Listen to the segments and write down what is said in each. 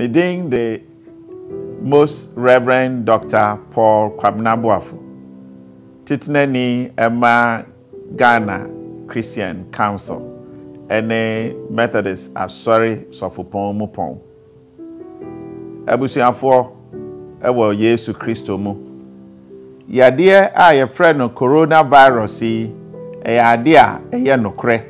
Meeting the Most Reverend Dr. Paul Kwabena Boafo, Titneni Emma Ghana Christian Council, ene Methodist Asori Sofopon Mupon. Ebusuafo ewo Yesu Kristo mu. Yade a ye frɛ no coronavirus yi, yade a eye nokre.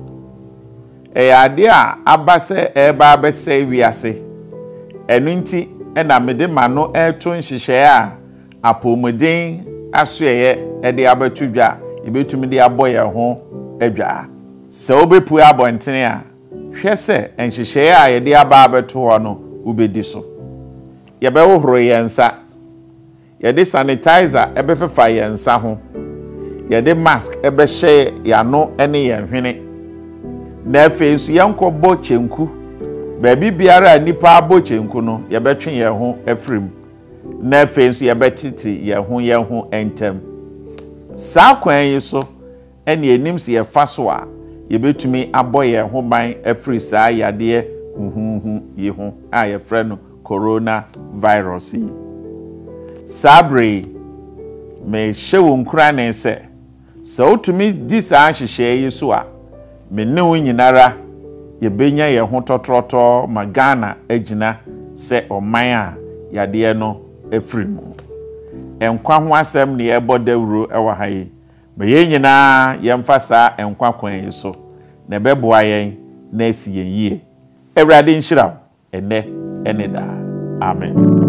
Yade a abase eba abese wiase. Enu nti na mede mano eto nhihye a apomuden asoye de abatudwa ebetumi de aboye ho adwa. Se obepu abontene a hwe se nhihye a ye de aba abeto ho no ubedi so. Ye be wohoro yensa. Ye de sanitizer ebe fefa yensa ho. Ye de mask ebe hye yano ene ye hwene. Na afi nso yenkobo chenku. Baby biara nipa abo chenku no ye betwe ye ho afrim. Na afi nso ye betiti ye ho entem. Saa kwan yi so ene enim se ye fa so a ye betumi abo ye ho ban afri saa yade yi ho a ye frɛ no corona virus. Sabre me hyewo nkura ne se utumi di saa hyehyɛ yi so a me ne wo nyinara ye benya ye ho totroto magana agina se oman a yade no afri mu. Enkwa ho asɛm ne ebo dawuro ɛwɔ ha yi. Me ye nyina yemfa saa enkwa kwan yi so na beboa yen na asi yen yie. Ewrade nhyira ene da. Amen.